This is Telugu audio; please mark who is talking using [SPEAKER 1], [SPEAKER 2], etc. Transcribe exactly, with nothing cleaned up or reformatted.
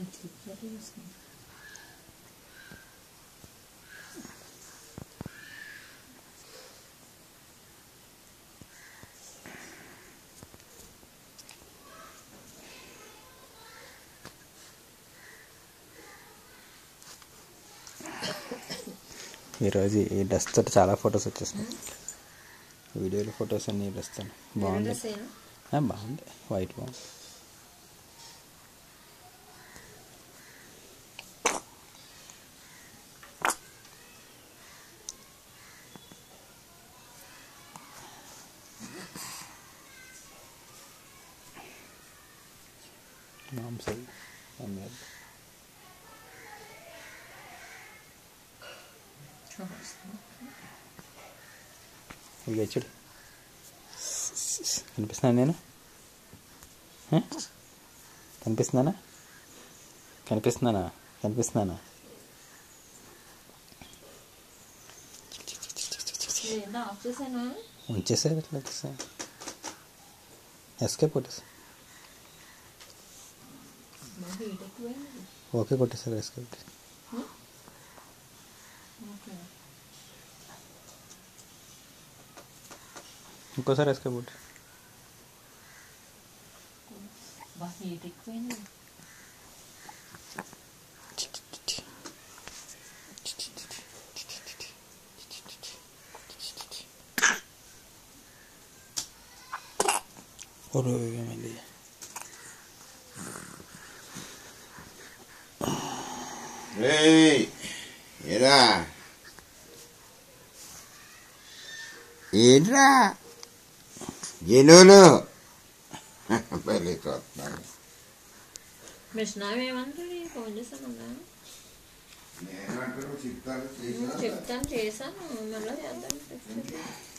[SPEAKER 1] ఈరోజు ఈ డ్రెస్ తోటి చాలా ఫొటోస్ వచ్చేసినాయి. వీడియోలో ఫొటోస్ అన్నీ డ్రెస్తాను. బాగుంది, బాగుంది, వైట్ బాగుంది. మాంసం అమ్మాయి ఇక చూడు, కనిపిస్తున్నాను నేను? కనిపిస్తున్నానా కనిపిస్తున్నానా కనిపిస్తున్నానా ఉంచేసా ఎట్లా వచ్చేసా ఎస్కేప్ కొట్టేసా. ఓకే కొట్టేసారు ఎస్కేప్. ఇంకోసారి ఎస్కేప్ కొట్టి. ఏమైంది?
[SPEAKER 2] ఏరా ఏంట్రా జనూలు పెళ్ళి చూస్తున్నాను.
[SPEAKER 3] చెప్తాను చేశాను మళ్ళీ చేద్దాం.